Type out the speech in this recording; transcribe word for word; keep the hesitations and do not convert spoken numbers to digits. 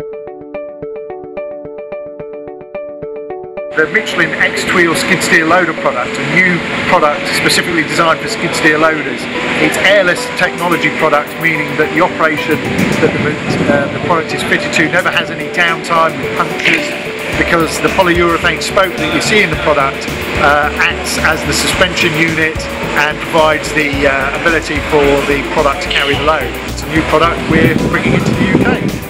The Michelin X TWEEL skid steer loader product, a new product specifically designed for skid steer loaders. It's airless technology product, meaning that the operation that the, uh, the product is fitted to never has any downtime with punctures, because the polyurethane spoke that you see in the product uh, acts as the suspension unit and provides the uh, ability for the product to carry the load. It's a new product we're bringing into the U K.